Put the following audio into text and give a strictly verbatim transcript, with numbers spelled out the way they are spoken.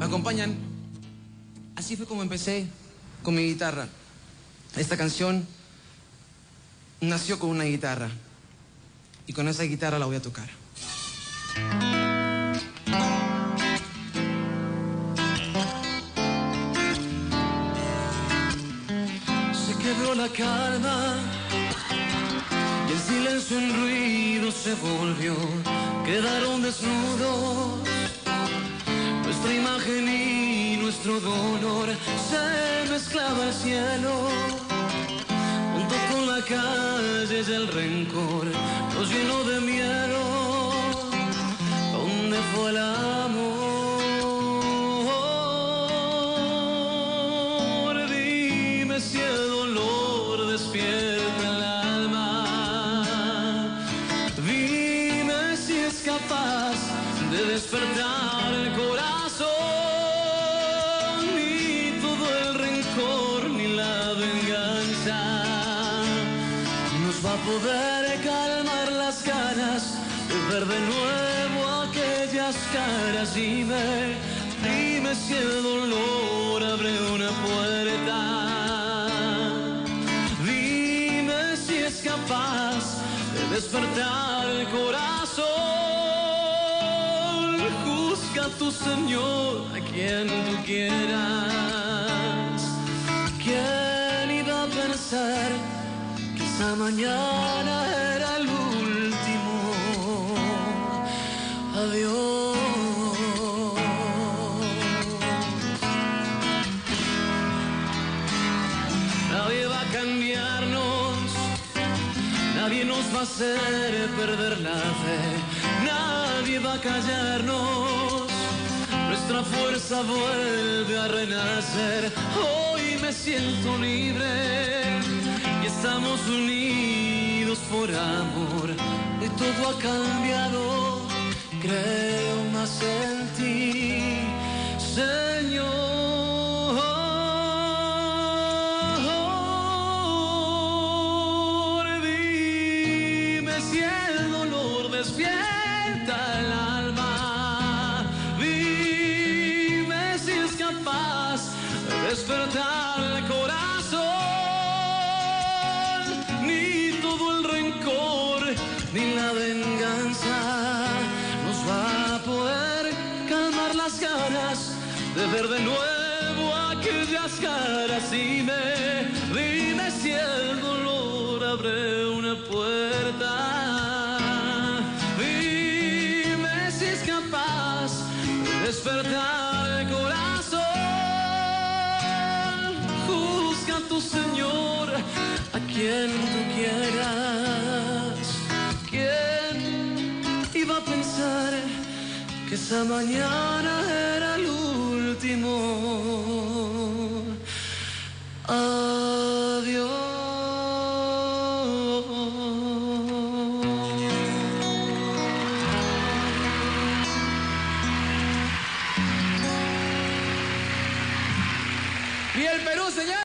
acompañan. Así fue como empecé con mi guitarra. Esta canción nació con una guitarra y con esa guitarra la voy a tocar. Se quebró la calma y el silencio en ruido se volvió. Quedaron desnudos nuestra imagen y nuestro dolor. Se mezclaba el cielo junto con la calle y el rencor nos llenó de miedo. ¿Dónde fue el amor? Dime si el dolor despierta el alma. Dime si es capaz de despertar el corazón. Ni todo el rencor ni la venganza nos va a poder calmar las ganas de ver de nuevo aquellas caras. Dime, dime si el dolor abre una puerta. Dime si es capaz de despertar el corazón. Juzga a tu Señor, a quien tú quieras. ¿Quién iba a pensar que esa mañana era el último adiós? Nadie va a cambiarnos, nadie nos va a hacer perder la fe, nadie va a callarnos, nuestra fuerza vuelve a renacer. Hoy me siento libre y estamos unidos por amor. Y todo ha cambiado, creo más en ti, Señor. Si el dolor despierta el alma, dime si es capaz de despertar el corazón. Ni todo el rencor ni la venganza nos va a poder calmar las ganas de ver de nuevo aquellas caras. Dime, dime si el dolor abre una puerta. Despertar el corazón. Juzga a tu Señor, a quien tú quieras. ¿Quién iba a pensar que esa mañana era el último adiós? Y el Perú, señor.